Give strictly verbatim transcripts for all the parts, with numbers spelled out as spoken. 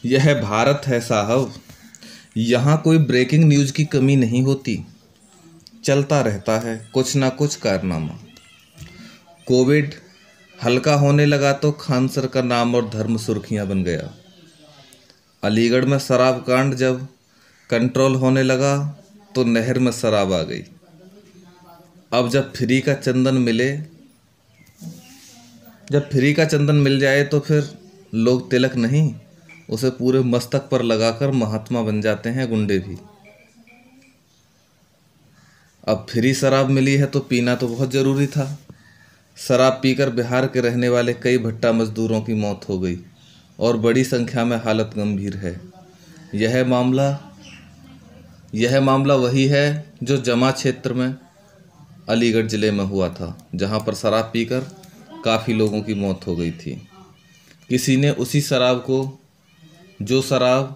यह भारत है साहब, यहाँ कोई ब्रेकिंग न्यूज़ की कमी नहीं होती। चलता रहता है कुछ ना कुछ कारनामा। कोविड हल्का होने लगा तो खान सर का नाम और धर्म सुर्खियाँ बन गया। अलीगढ़ में शराब कांड जब कंट्रोल होने लगा तो नहर में शराब आ गई। अब जब फ्री का चंदन मिले जब फ्री का चंदन मिल जाए तो फिर लोग तिलक नहीं, उसे पूरे मस्तक पर लगाकर महात्मा बन जाते हैं गुंडे भी। अब फ्री शराब मिली है तो पीना तो बहुत ज़रूरी था। शराब पीकर बिहार के रहने वाले कई भट्टा मजदूरों की मौत हो गई और बड़ी संख्या में हालत गंभीर है। यह मामला यह मामला वही है जो जमा क्षेत्र में अलीगढ़ ज़िले में हुआ था, जहां पर शराब पीकर काफ़ी लोगों की मौत हो गई थी। किसी ने उसी शराब को जो शराब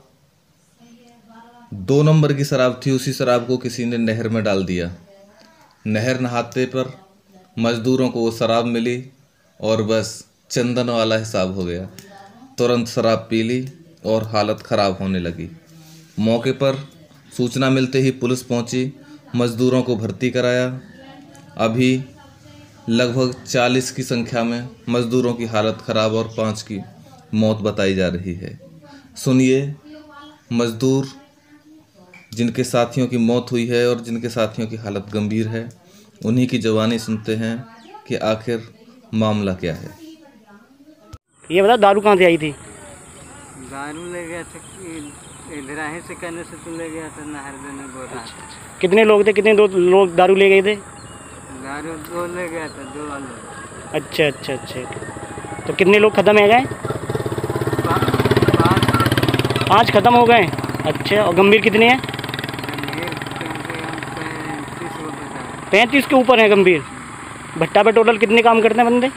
दो नंबर की शराब थी, उसी शराब को किसी ने नहर में डाल दिया। नहर नहाते पर मज़दूरों को वो शराब मिली और बस चंदन वाला हिसाब हो गया। तुरंत शराब पी ली और हालत ख़राब होने लगी। मौके पर सूचना मिलते ही पुलिस पहुंची, मज़दूरों को भर्ती कराया। अभी लगभग चालीस की संख्या में मज़दूरों की हालत ख़राब और पाँच की मौत बताई जा रही है। सुनिए, मज़दूर जिनके साथियों की मौत हुई है और जिनके साथियों की हालत गंभीर है, उन्हीं की ज़बानी सुनते हैं कि आखिर मामला क्या है। ये बता, दारू कहाँ से आई थी? दारू ले गया था, इधर आए से कहने से तो ले गया था, नहर देने बोल रहा था। कितने लोग थे? कितने दो लोग दारू ले गए थे? दारू दो ले गया था, दो वाले। अच्छा अच्छा अच्छा। तो कितने लोग ख़त्म हो गए? पाँच ख़त्म हो गए। अच्छा, और गंभीर कितने हैं? पैंतीस के ऊपर है गंभीर। भट्टा पे टोटल कितने काम करते हैं बंदे?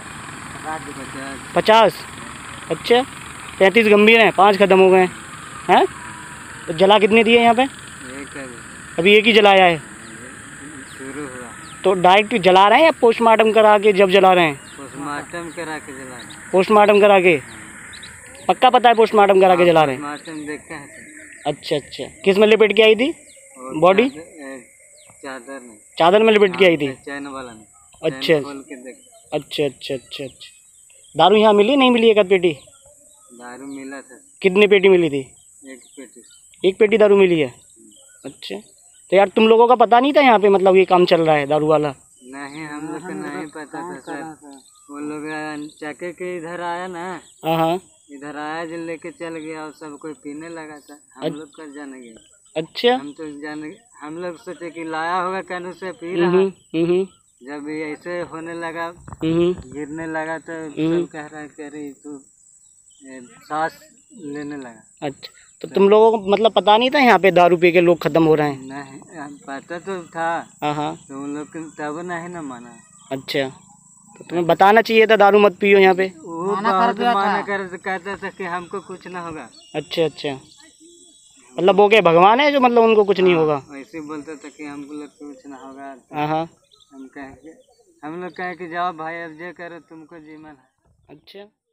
पचास। अच्छा, पैंतीस गंभीर हैं, पाँच ख़त्म हो गए हैं। तो जला कितने दिए यहाँ पे? एक है, अभी एक ही जलाया है। शुरू हुआ तो डायरेक्ट जला रहे हैं या पोस्टमार्टम करा के जब जला रहे हैं? पोस्टमार्टम करा के जला रहे। पोस्टमार्टम करा के? पक्का पता है पोस्टमार्टम करा के जला रहे हैं? पोस्टमार्टम देखा है। अच्छा अच्छा। किस में लपेट के आई थी बॉडी? चादर में। चादर में लपेट के आई थी? चैन वाला में। अच्छा खोल के देख। अच्छा अच्छा अच्छा अच्छा। दारू यहाँ मिली नहीं मिली? एक आध पेटी दारू मिला था। कितनी पेटी मिली थी? एक पेटी। एक पेटी दारू मिली है। अच्छा, तो यार तुम लोगों का पता नहीं था यहाँ पे मतलब ये काम चल रहा है दारू वाला? नहीं, हम लोग को नहीं पता था सर। वो लोग चके के इधर आया ना, हाँ, इधर आया जो लेके चल गया और सब कोई पीने लगा था। हम लोग का जान गया। अच्छा, हम तो जान हम लोग सोचे कि लाया होगा कैन से पी रहा। जब ऐसे होने लगा, गिरने लगा तो सब कह रहा है कि अरे तू सांस लेने लगा। अच्छा, तो तुम लोगों को मतलब पता नहीं था यहाँ पे दारू पी के लोग खत्म हो रहे हैं? नहीं, पता तो था। हाँ, तो उन लोग तब नहीं ना माना। अच्छा, तो तुम्हें बताना चाहिए था दारू मत पियो यहाँ पे। वो बहुत माना कर कहता था कि हमको कुछ ना होगा। अच्छा अच्छा, मतलब वो क्या भगवान है जो मतलब उनको कुछ नहीं होगा? ऐसे बोलता था कि हमको लोग कुछ ना होगा। हाँ, हम कहे हम लोग कहे कि जाओ भाई, अब जो करो तुमको जीवन है। अच्छा।